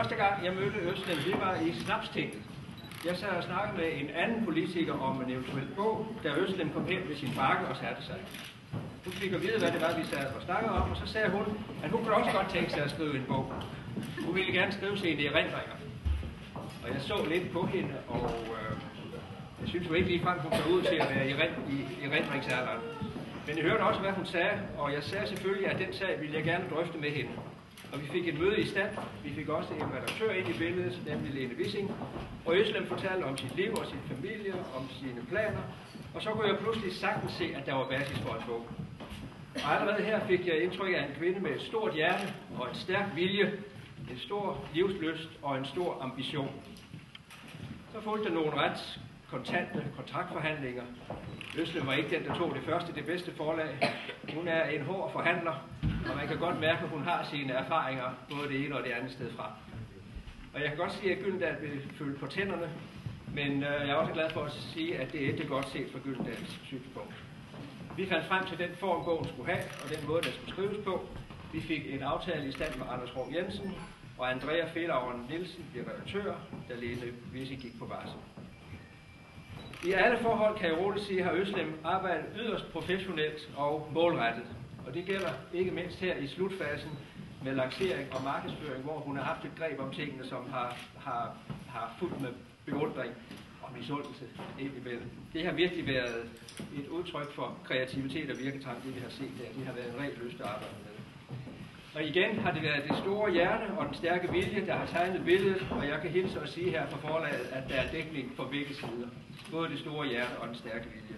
Første gang jeg mødte Özlem, det var i Snapstinget. Jeg sad og snakkede med en anden politiker om en eventuel bog, da Özlem kom hen med sin bakke og satte sig. Hun fik at vide, hvad det var, vi sad og snakkede om, og så sagde hun, at hun kunne også godt tænke sig at skrive en bog. Hun ville gerne skrive sine erindringer. Og jeg så lidt på hende, og jeg synes jo ikke ligefrem, hun så ud til at være i erindringsalderen. Men jeg hørte også, hvad hun sagde, og jeg sagde selvfølgelig, at den sag ville jeg gerne drøfte med hende. Og vi fik et møde i stand. Vi fik også en redaktør ind i billedet, nemlig Lene Wissing. Og Özlem fortalte om sit liv og sin familie, om sine planer. Og så kunne jeg pludselig sagtens se, at der var basis for en bog. Og allerede her fik jeg indtryk af en kvinde med et stort hjerte og en stærk vilje, en stor livslyst og en stor ambition. Så fulgte der nogle ret kontante kontraktforhandlinger. Özlem var ikke den, der tog det bedste forlag. Hun er en hård forhandler, og man kan godt mærke, at hun har sine erfaringer, både det ene og det andet sted fra. Og jeg kan godt sige, at Gyldendal vil følge på tænderne, men jeg er også glad for at sige, at det er godt set fra Gyldendals synspunkt. Vi fandt frem til den form, bogen skulle have, og den måde, den skulle skrives på. Vi fik en aftale i stand med Anders Råb Jensen, og Andrea Fedauren Nielsen blev redaktør, da Lene Wissing gik på barsel. I alle forhold kan jeg roligt sige, at Özlem arbejdet yderst professionelt og målrettet. Og det gælder ikke mindst her i slutfasen med lancering og markedsføring, hvor hun har haft et greb om tingene, som har fulgt med beundring og misundelse indimellem. Det har virkelig været et udtryk for kreativitet og virketrang, det vi har set der. Det har været en ren lyst at arbejde med. Og igen har det været det store hjerte og den stærke vilje, der har tegnet billedet, og jeg kan hilse og sige her fra forlaget, at der er dækning på begge sider. Både det store hjerte og den stærke vilje.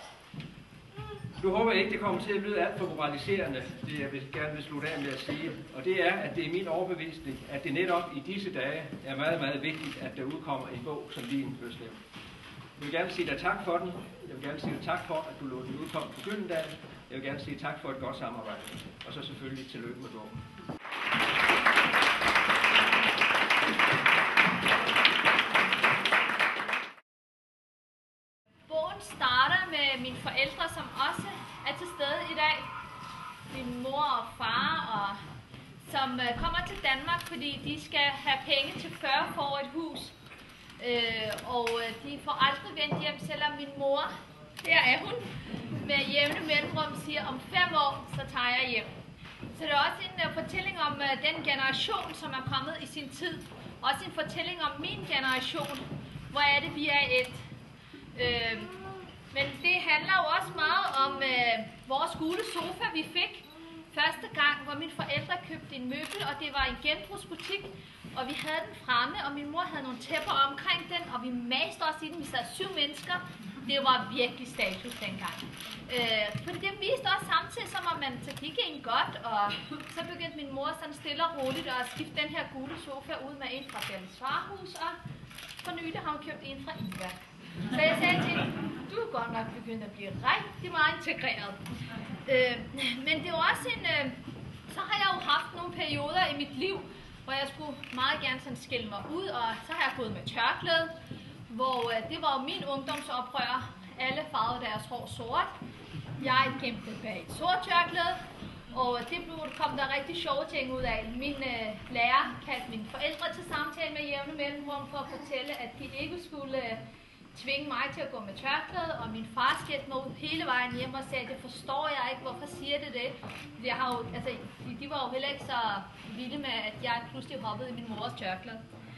Nu håber jeg ikke, det kommer til at lyde alt for moraliserende, det jeg gerne vil slutte af med at sige. Og det er, at det er min overbevisning, at det netop i disse dage er meget, meget vigtigt, at der udkommer en bog som din, Özlem. Jeg vil gerne sige dig tak for den. Jeg vil gerne sige dig tak for, at du lod den udkomme på Gyldendal. Jeg vil gerne sige tak for et godt samarbejde. Og så selvfølgelig tillykke med bogen. Bogen starter med mine forældre, som også er til stede i dag. Min mor og far, og som kommer til Danmark, fordi de skal have penge til 40 for et hus. Og de får aldrig vendt hjem, selvom min mor, der er hun, med jævne mellemrum siger, om 5 år, så tager jeg hjem. Så det er også en fortælling om den generation, som er kommet i sin tid. Også en fortælling om min generation. Hvor er det, vi er et. Men det handler jo også meget om vores gule sofa, vi fik første gang, hvor mine forældre købte en møbel, og det var en genbrugsbutik, og vi havde den fremme, og min mor havde nogle tæpper omkring den, og vi maste også i den. Vi sad 7 mennesker. Det var virkelig status dengang. For det viste også samtidig, som om så gik en godt, og så begyndte min mor sådan stille og roligt at skifte den her gule sofa ud med en fra Belles Farhus, og for nylig har hun købt en fra Iva. Så jeg sagde til hende, du er godt nok begyndt at blive rigtig meget integreret. Men det var også så har jeg jo haft nogle perioder i mit liv, hvor jeg skulle meget gerne sådan skille mig ud, og så har jeg gået med tørklæde, hvor det var jo min ungdomsoprør. Alle farvede deres hår sort. Jeg kæmpede bag et sort tørklæde, og det kom der rigtig sjove ting ud af. Min lærer kaldte mine forældre til samtale med jævne mellemrum for at fortælle, at de ikke skulle tvinge mig til at gå med tørklæde, og min far skældte mig ud hele vejen hjem og sagde, det forstår jeg ikke, hvorfor siger det? Jeg har jo, altså, de var jo heller ikke så vilde med, at jeg pludselig hoppede i min mors tørklæde.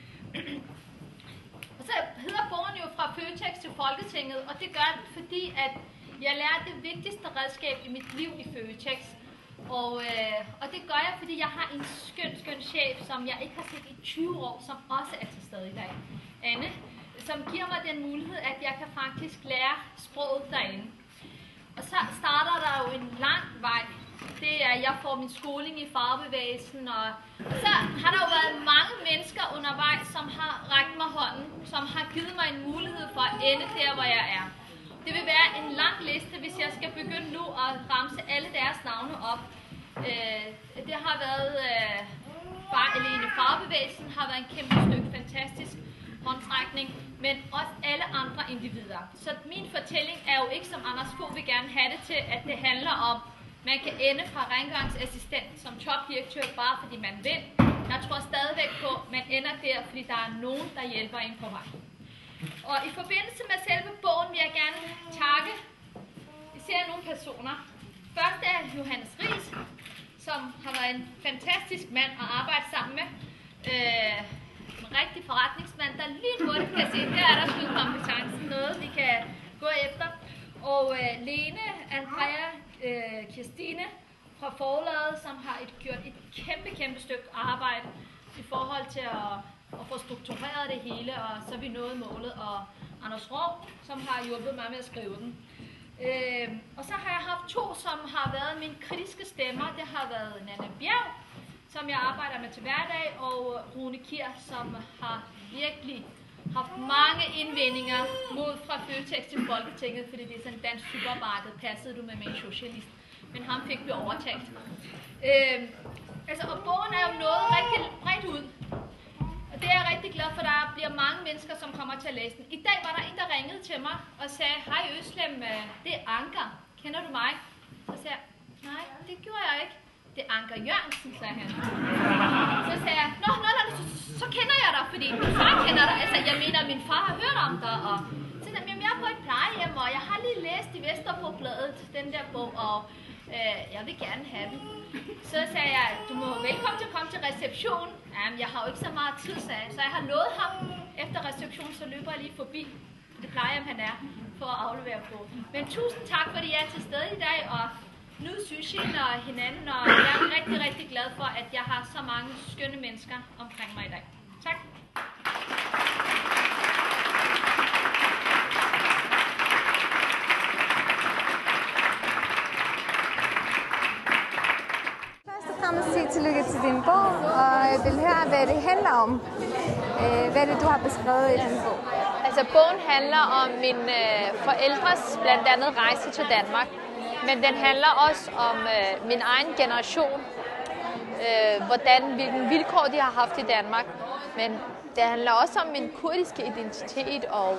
Og så hedder bogen jo fra Føtex til Folketinget, og det gør den, fordi at jeg lærte det vigtigste redskab i mit liv i Føtex. Og det gør jeg, fordi jeg har en skøn chef, som jeg ikke har set i 20 år, som også er til stede i dag. Anne, som giver mig den mulighed, at jeg kan faktisk lære sproget derinde. Og så starter der jo en lang vej. Det er, at jeg får min skoling i fagbevægelsen, og så har der jo været mange mennesker undervejs, som har rakt mig hånden, som har givet mig en mulighed for at ende der, hvor jeg er. Det vil være en lang liste, hvis jeg skal begynde nu at ramse alle deres navne op. Det har været, bare alene fagbevægelsen har været en kæmpe stykke fantastisk håndtrækning, men også alle andre individer. Så min fortælling er jo ikke, som Anders Fogh vil gerne have det til, at det handler om, man kan ende fra rengøringsassistent som topdirektør, bare fordi man vil. Jeg tror stadigvæk på, at man ender der, fordi der er nogen, der hjælper en på vej. Og i forbindelse med selve bogen vil jeg gerne takke især nogle personer. Først er Johannes Riis, som har været en fantastisk mand at arbejde sammen med. En rigtig forretningsmand, der lige hurtigt kan se, her er der skudkompetencen, noget vi kan gå efter. Og Lene, Andrea, Kirstine fra forlaget, som har gjort et kæmpe stykke arbejde i forhold til at få struktureret det hele, og så er vi nået målet. Og Anders Rov, som har hjulpet mig med at skrive den. Og så har jeg haft to, som har været mine kritiske stemmer. Det har været Nanne Bjerg, som jeg arbejder med til hverdag, og Rune Kier, som har virkelig haft mange indvendinger mod fra Føtex til Folketinget, fordi det er sådan en dansk supermarked, passede du med en socialist. Men ham fik vi overtalt. Og bogen er jo nået rigtig bredt ud. Og det er jeg rigtig glad for, der bliver mange mennesker, som kommer til at læse den. I dag var der en, der ringede til mig og sagde, hej Øslem, det er Anker. Kender du mig? Så sagde jeg, nej, det gjorde jeg ikke. Det er Anker Jørgensen, sagde han. Så sagde jeg, nå, så kender jeg dig, fordi min far kender dig. Altså, jeg mener, min far har hørt om dig. Og så sagde jeg, jeg er på et plejehjem, og jeg har lige læst i Vesterbro-bladet, den der bog, og jeg vil gerne have den. Så sagde jeg, du må velkommen til at komme til reception. Jamen, jeg har jo ikke så meget tid, sagde jeg. Så jeg har lovet ham, efter reception, så løber jeg lige forbi det plejehjem, han er, for at aflevere på. Men tusind tak, fordi jeg er til stede i dag, og nu sushien og hinanden, og jeg er rigtig glad for, at jeg har så mange skønne mennesker omkring mig i dag. Tak. Sige tillykke til din bog, og jeg vil høre, hvad det handler om. Hvad det, du har beskrevet i din bog? Altså, bogen handler om mine forældres blandt andet rejse til Danmark. Men den handler også om min egen generation. Hvilken vilkår de har haft i Danmark. Men det handler også om min kurdiske identitet og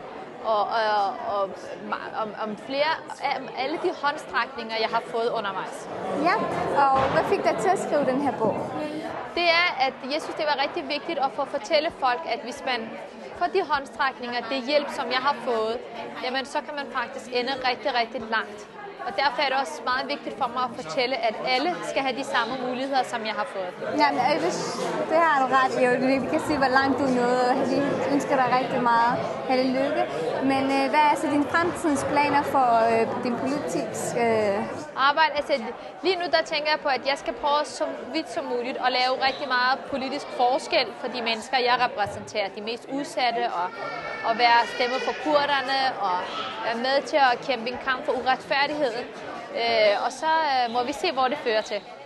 om flere af alle de håndstrækninger, jeg har fået undervejs. Ja, og hvad fik dig til at skrive den her bog? Det er, at jeg synes, det var rigtig vigtigt at få fortælle folk, at hvis man får de håndstrækninger, det hjælp, som jeg har fået, jamen så kan man faktisk ende rigtig langt. Og derfor er det også meget vigtigt for mig at fortælle, at alle skal have de samme muligheder, som jeg har fået. Ja, det har du ret i. Vi kan se, hvor langt du er nået, og vi ønsker dig rigtig meget held og lykke. Men hvad er så dine fremtidens planer for din politiske arbejde? Altså, lige nu der tænker jeg på, at jeg skal prøve så vidt som muligt at lave rigtig meget politisk forskel for de mennesker, jeg repræsenterer. De mest udsatte, og være stemme for kurderne, og være med til at kæmpe en kamp for uretfærdigheden. Og så må vi se, hvor det fører til.